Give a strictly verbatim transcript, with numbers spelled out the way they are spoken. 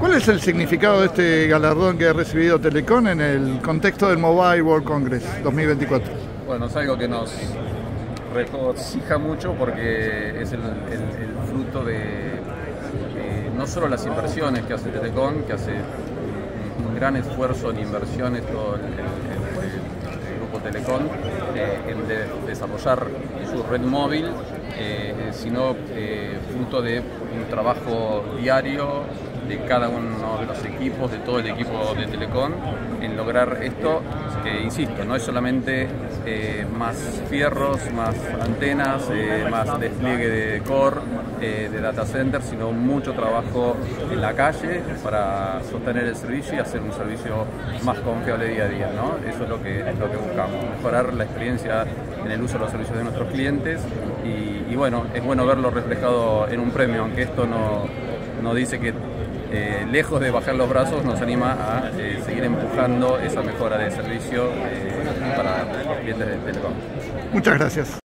¿Cuál es el significado de este galardón que ha recibido Telecom en el contexto del Mobile World Congress dos mil veinticuatro? Bueno, es algo que nos regocija mucho porque es el, el, el fruto de eh, no solo las inversiones que hace Telecom, que hace un, un gran esfuerzo en inversiones todo el, el, el, el grupo Telecom eh, en de, desarrollar su red móvil, eh, sino eh, fruto de un trabajo diario de cada uno de los equipos, de todo el equipo de Telecom, en lograr esto, que insisto, no es solamente eh, más fierros, más antenas, eh, más despliegue de core, eh, de data center, sino mucho trabajo en la calle para sostener el servicio y hacer un servicio más confiable día a día, ¿no? Eso es lo que, es lo que buscamos, mejorar la experiencia en el uso de los servicios de nuestros clientes y, y bueno, es bueno verlo reflejado en un premio, aunque esto no, no dice que Eh, lejos de bajar los brazos, nos anima a eh, seguir empujando esa mejora de servicio eh, para los clientes de Telecom. Muchas gracias.